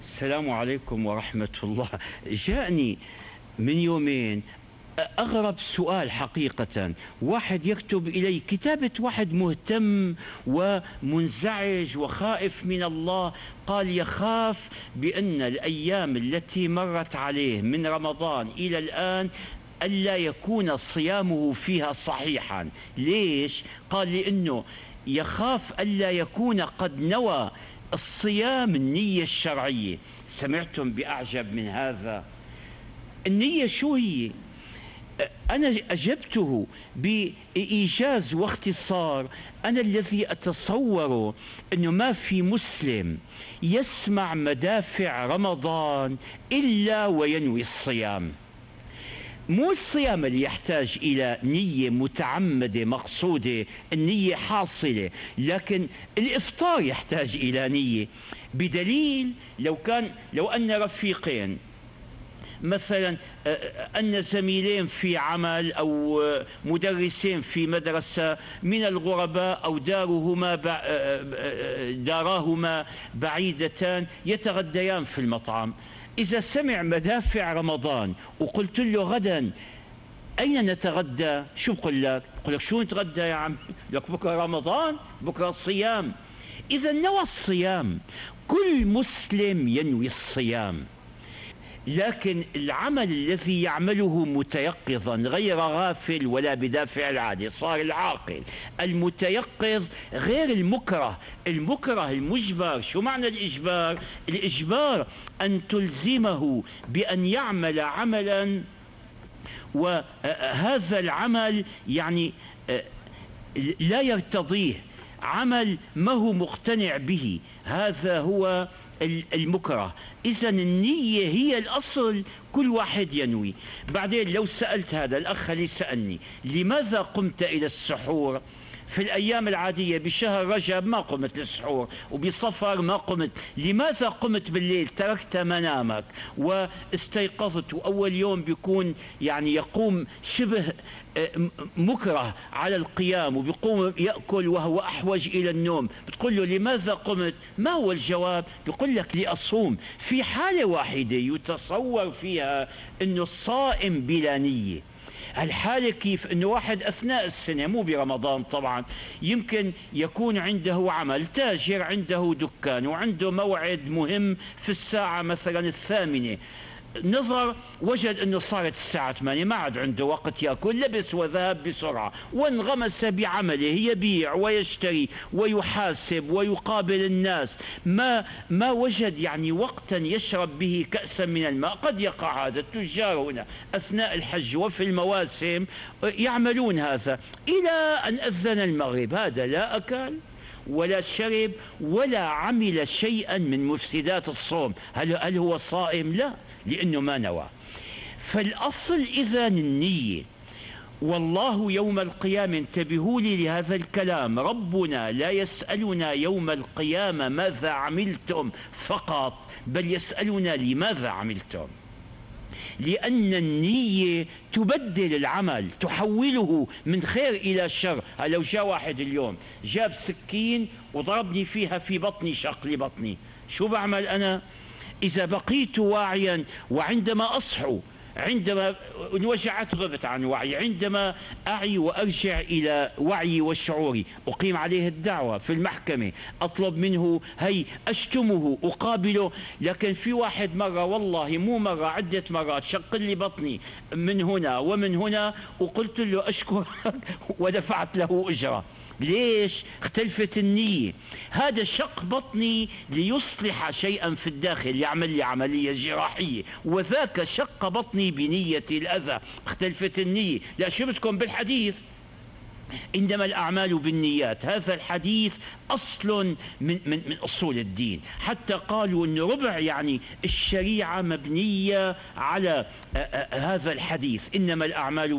السلام عليكم ورحمة الله. جاءني من يومين أغرب سؤال حقيقة. واحد يكتب إلي كتابة، واحد مهتم ومنزعج وخائف من الله، قال يخاف بأن الأيام التي مرت عليه من رمضان إلى الآن ألا يكون صيامه فيها صحيحا. ليش؟ قال لأنه يخاف ألا يكون قد نوى الصيام النية الشرعية. سمعتم بأعجب من هذا؟ النية شو هي؟ أنا أجبته بإيجاز واختصار. أنا الذي أتصوره أنه ما في مسلم يسمع مدافع رمضان إلا وينوي الصيام. مو الصيام اللي يحتاج إلى نية متعمدة مقصودة، النية حاصلة، لكن الإفطار يحتاج إلى نية. بدليل لو أن رفيقين مثلا، أن زميلين في عمل أو مدرسين في مدرسة من الغرباء أو داراهما بعيدتان يتغديان في المطعم، إذا سمع مدافع رمضان وقلت له غدا أين نتغدى؟ شو بقول لك؟ بقول لك شو نتغدى يا عم؟ لك بكرة رمضان، بكرة الصيام. إذا نوى الصيام، كل مسلم ينوي الصيام، لكن العمل الذي يعمله متيقظا غير غافل ولا بدافع العادة، صار العاقل. المتيقظ غير المكره. المكره المجبر. شو معنى الإجبار؟ الإجبار أن تلزمه بأن يعمل عملا، وهذا العمل يعني لا يرتضيه، عمل ما هو مقتنع به، هذا هو المكره. إذا النية هي الأصل، كل واحد ينوي. بعدين لو سألت هذا الأخ اللي سألني لماذا قمت إلى السحور في الأيام العادية، بشهر رجب ما قمت للسحور وبصفر ما قمت، لماذا قمت بالليل؟ تركت منامك واستيقظت، وأول يوم بيكون يعني يقوم شبه مكره على القيام، وبيقوم يأكل وهو أحوج إلى النوم. بتقول له لماذا قمت؟ ما هو الجواب؟ بيقول لك لأصوم. في حالة واحدة يتصور فيها أنه الصائم بلا نية. الحالة كيف؟ أنه واحد أثناء السنة، مو برمضان طبعا، يمكن يكون عنده عمل، تاجر عنده دكان وعنده موعد مهم في الساعة مثلا 8، نظر وجد أنه صارت الساعة 8، ما عاد عنده وقت يأكل، لبس وذهب بسرعة وانغمس بعمله، يبيع ويشتري ويحاسب ويقابل الناس، ما وجد يعني وقتا يشرب به كأسا من الماء. قد يقع هذا. التجار هنا أثناء الحج وفي المواسم يعملون هذا إلى أن أذن المغرب، هذا لا أكل ولا شرب ولا عمل شيئا من مفسدات الصوم. هل هو صائم؟ لا، لأنه ما نوى. فالأصل إذن النية. والله يوم القيامة، انتبهوا لي لهذا الكلام، ربنا لا يسألنا يوم القيامة ماذا عملتم فقط، بل يسألنا لماذا عملتم. لأن النية تبدل العمل، تحوله من خير إلى شر. لو جاء واحد اليوم جاب سكين وضربني فيها في بطني، شق لي بطني، شو بعمل أنا؟ إذا بقيت واعيا، وعندما أصحو، عندما انوجعت غبت عن وعي، عندما أعي وأرجع إلى وعي وشعوري، أقيم عليه الدعوة في المحكمة، أطلب منه، هي أشتمه، أقابله. لكن في واحد مرة، والله مو مرة، عدة مرات، شق لي بطني من هنا ومن هنا، وقلت له أشكرك ودفعت له أجرة. ليش؟ اختلفت النية. هذا شق بطني ليصلح شيئا في الداخل، يعمل لي عملية جراحية، وذاك شق بطني بنية الأذى. اختلفت النية. لا، شو بدكم بالحديث؟ إنما الأعمال بالنيات. هذا الحديث أصل من أصول الدين، حتى قالوا أن ربع يعني الشريعة مبنية على هذا الحديث، إنما الأعمال